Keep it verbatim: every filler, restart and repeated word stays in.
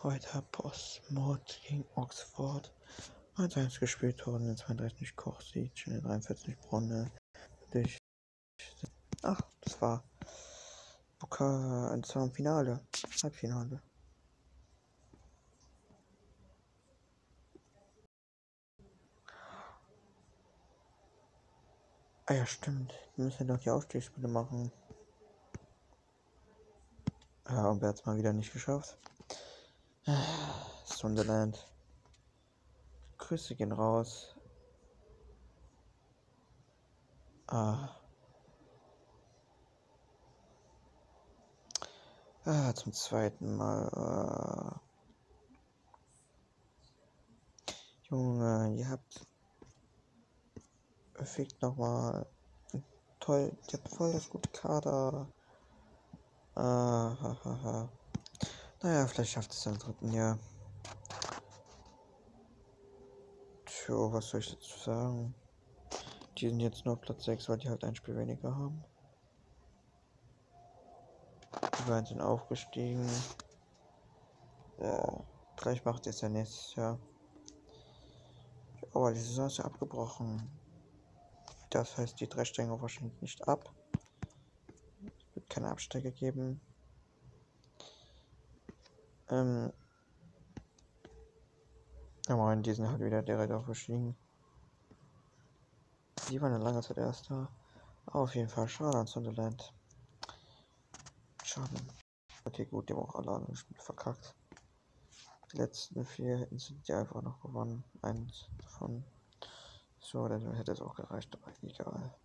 Heute Postmod gegen Oxford. eins eins gespielt worden, in zweiunddreißig Koch-Sieg, in dreiundvierzig Bronne. Durch. Ach, das war Pokal, das war im Finale, Halbfinale. Ah ja, stimmt. Wir müssen ja doch die Aufstiegsspiele machen. Ja, und wer hat es mal wieder nicht geschafft? Sunderland. Grüße gehen raus. Ah. Ah, zum zweiten Mal. Ah. Junge, ihr habt fehlt nochmal. Toll, ihr habt voll das gute Kader. Ah, ha, ha, ha. Naja, vielleicht schafft es im dritten Jahr. Tja, was soll ich dazu sagen? Die sind jetzt nur auf Platz sechs, weil die halt ein Spiel weniger haben. Die beiden sind aufgestiegen. Ja, vielleicht macht ihr es ja nächstes Jahr. Aber die Saison ist ja abgebrochen. Das heißt, die drei steigen wahrscheinlich nicht ab. Es wird keine Absteiger geben. Ähm. Aber in diesen halt wieder direkt aufgestiegen. Die waren eine lange Zeit erster. Auf jeden Fall schade an Sunderland. Schade. Okay, gut, die haben auch alle anderen Spiele verkackt. Die letzten vier hätten sie die einfach noch gewonnen. Eins davon. So, dann hätte es auch gereicht, aber egal.